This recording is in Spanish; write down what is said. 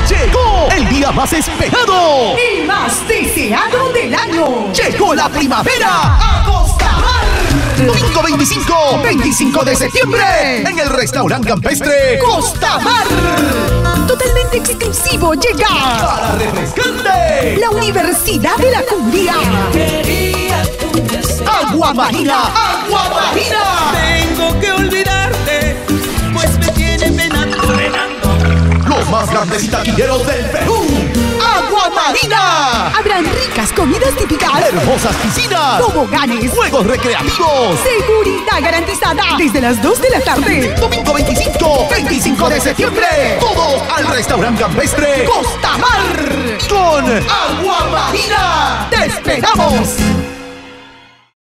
Llegó el día más esperado y más deseado del año. Llegó la primavera a Costa Mar. Domingo 25 de septiembre en el restaurante campestre Costa Mar. Totalmente exclusivo llega para refrescarte la Universidad de la Cumbia. Agua Marina, Agua Marina. Tengo que olvidarte, pues me tiene penando. Los más grandes y taquilleros del Perú. Agua Marina. Habrán ricas comidas típicas, hermosas piscinas, toboganes, juegos recreativos, seguridad garantizada desde las 2 de la tarde. Domingo 25 de septiembre. Todos al restaurante campestre Costa Mar con Agua Marina. ¡Te esperamos!